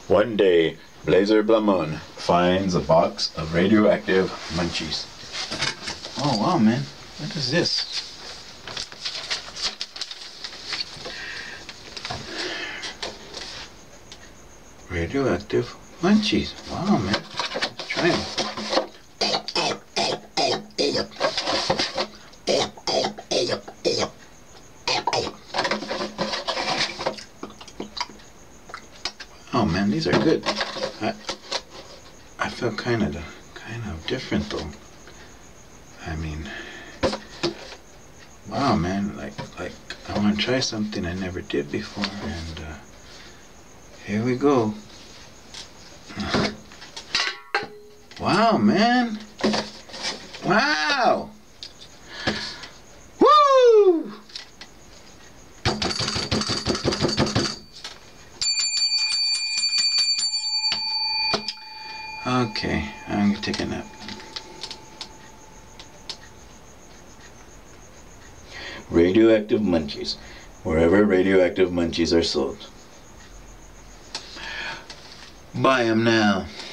One day, Blazor Blahmon finds a box of radioactive munchies. Oh wow, man. What is this? Radioactive munchies. Wow, man. Let's try them. Oh man, these are good. I feel kind of different though. I mean, wow, man, like I want to try something I never did before, and here we go. Wow, man. Wow. Woo! Okay, I'm gonna take a nap. Radioactive Munchies, wherever radioactive munchies are sold. Buy 'em now.